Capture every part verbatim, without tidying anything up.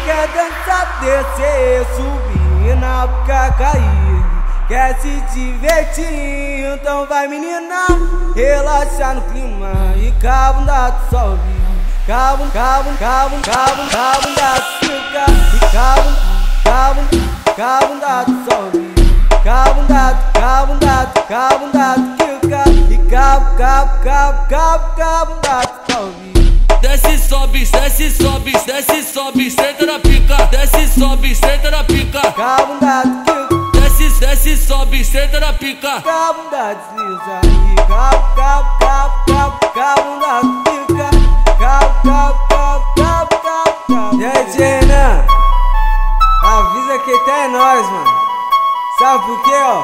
quer dançar, descer, subir na boca, cair. Quer se divertir, então vai menina, relaxar no clima e cabunda tu sobe. Cabum, cabum, cabum, cabum, cabunda tu fica. E cabum, cabum, cabunda tu sobe. Cabunda, cabunda, cabunda tu fica. E cabo, cabo, cabo, cabo, cabunda tu sobe. Desce, sobe, desce, sobe, desce, sobe, senta na pica. Desce, sobe, senta na pica. Cabunda tu fica. Desce, desce, sobe, senta na pica. Cabunda desliza e cabo, cabo, cabo, cabo, cabunda tu fica. Cabo, cabo, cabo, cabo, cabo, cabo. E aí, Renan? Avisa que tá é nós, mano. Sabe por quê, ó?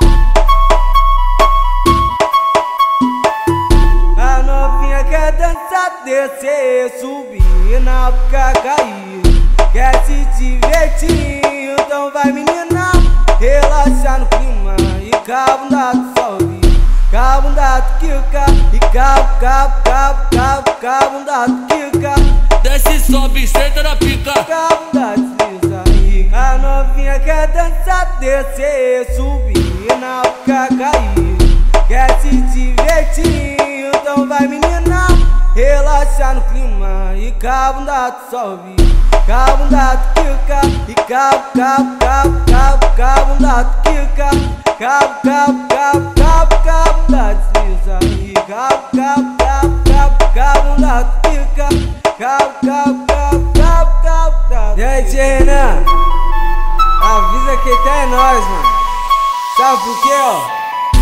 A novinha quer dançar, descer, subir na boca, cair. Quer se divertir, então vai menina, relaxar no clima e cabunda tu sobe. Cabunda tu quica e cabo, cabo, cabo, cabo, cabunda tu quica. Desce, sobe, senta na pica. Cabunda desliza e a novinha quer dançar, descer, subir na boca, cair. Quer se divertir, então vai menina, relaxar no clima e cabunda tu sobe. Cabunda tu quica e cabo, cabo, cabo, cabo, cabunda tu quica. Cabo, cabo, cabo, cabo, cabunda desliza e cabo, cabo, cabo, cabo, cabunda tu quica. Cabo, cabo, cabo, cabo, cabo, cabo. E aí, Renan? Avisa que tá é nós, mano. Sabe por quê, ó?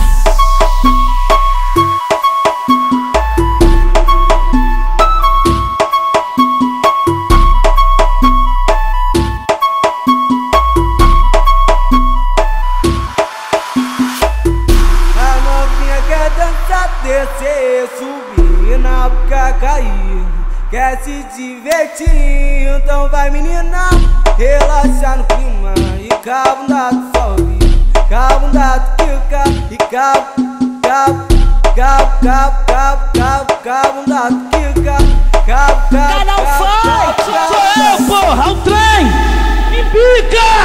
Descer, subir na boca, cair. Quer se divertir, então vai menina, relaxar no clima e cabunda tu sobe. Cabunda tu quica e cabo, cabo, cabo, cabo, cabo, cabo, cabunda tu quica. Cabo, cabo, Canal cabo, Fight! cabo, Sou eu, porra, o trem! Me pica!